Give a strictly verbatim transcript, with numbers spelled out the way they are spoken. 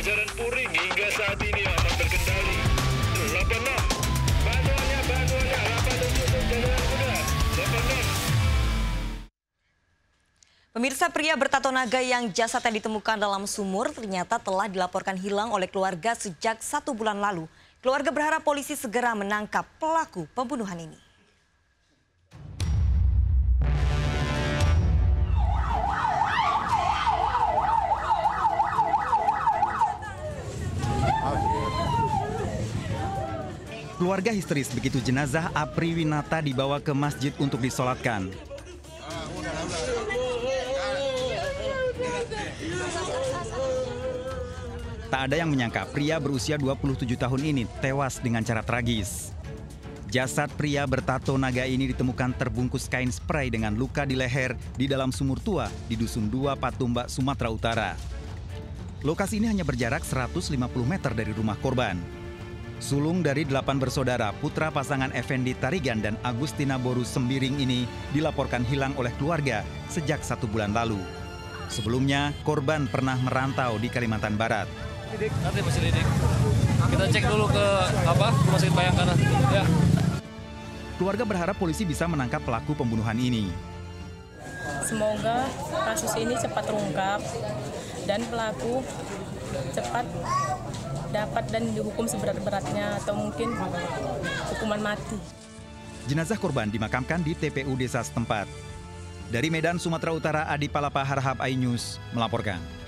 Jajaran Puring hingga saat ini aman terkendali. delapan enam. Bantuannya, bantuannya. delapan tujuh untuk jajaran kuda. delapan enam. Pemirsa, pria bertato naga yang jasadnya ditemukan dalam sumur ternyata telah dilaporkan hilang oleh keluarga sejak satu bulan lalu. Keluarga berharap polisi segera menangkap pelaku pembunuhan ini. Keluarga histeris begitu jenazah Apri Winata dibawa ke masjid untuk disolatkan. Tak ada yang menyangka pria berusia dua puluh tujuh tahun ini tewas dengan cara tragis. Jasad pria bertato naga ini ditemukan terbungkus kain spray dengan luka di leher di dalam sumur tua di Dusun dua Patumbak, Sumatera Utara. Lokasi ini hanya berjarak seratus lima puluh meter dari rumah korban. Sulung dari delapan bersaudara putra pasangan Effendi Tarigan dan Agustina Boru Sembiring ini dilaporkan hilang oleh keluarga sejak satu bulan lalu. Sebelumnya, korban pernah merantau di Kalimantan Barat. Nanti masih lidik. Kita cek dulu ke apa Rumah Sakit Bayangkara. Ya. Keluarga berharap polisi bisa menangkap pelaku pembunuhan ini. Semoga kasus ini cepat terungkap dan pelaku cepat dapat dan dihukum seberat-beratnya atau mungkin hukuman mati. Jenazah korban dimakamkan di T P U desa setempat. Dari Medan, Sumatera Utara, Adi Palapa Harhab iNews melaporkan.